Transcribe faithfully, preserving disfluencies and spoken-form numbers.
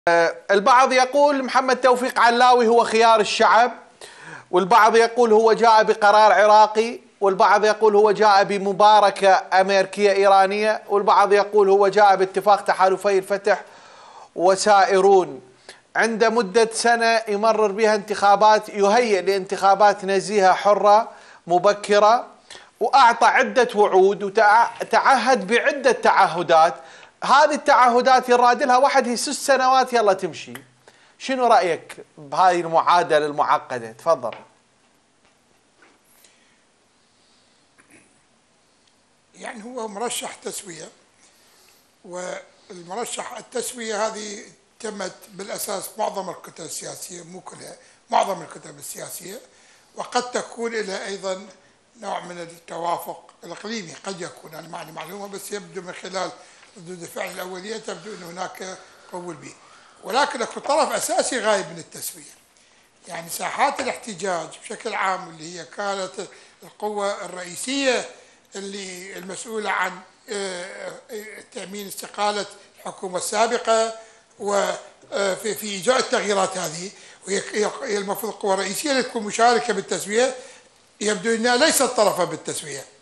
البعض يقول محمد توفيق علاوي هو خيار الشعب، والبعض يقول هو جاء بقرار عراقي، والبعض يقول هو جاء بمباركة أمريكية إيرانية، والبعض يقول هو جاء باتفاق تحالفي الفتح وسائرون. عند مدة سنة يمرر بها انتخابات، يهيئ لانتخابات نزيهة حرة مبكرة، وأعطى عدة وعود وتعهد بعدة تعهدات. هذه التعهدات يراد لها واحد هي ست سنوات يلا تمشي. شنو رأيك بهذه المعادلة المعقدة؟ تفضل. يعني هو مرشح تسوية، والمرشح التسوية هذه تمت بالأساس معظم الكتل السياسية، مو كلها، معظم الكتل السياسية، وقد تكون لها أيضا نوع من التوافق الإقليمي، قد يكون، أنا معني معلومة بس يبدو من خلال ردود الفعل الأولية تبدو أن هناك قبول به، ولكن اكو طرف أساسي غايب من التسوية. يعني ساحات الاحتجاج بشكل عام اللي هي كانت القوة الرئيسية اللي المسؤولة عن تأمين استقالة الحكومة السابقة وفي في إجراء التغييرات هذه، وهي المفروض القوة الرئيسية اللي تكون مشاركة بالتسوية، يبدو أنها ليست طرفا بالتسوية.